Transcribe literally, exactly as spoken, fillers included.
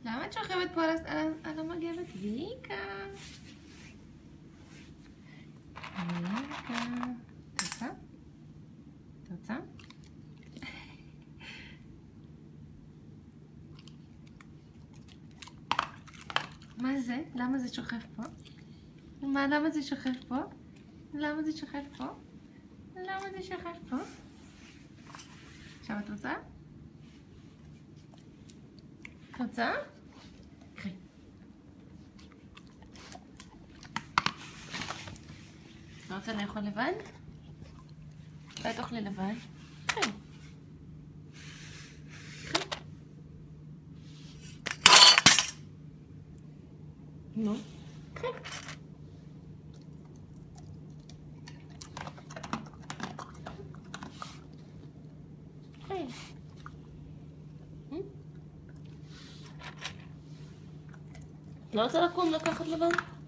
למה את שוכבת פה על, על, על המגבת? ויקה. ויקה. תוצא? תוצא? מה זה? למה זה שוכב פה? מה, למה זה שוכב פה? למה זה שוכב פה? למה זה שוכב פה? עכשיו את רוצה? את רוצה? קחי. את רוצה לאכול לבד? אולי תאכלי לבד? קחי. נו, קחי. קחי. לא רוצה לקום לקחת לבד?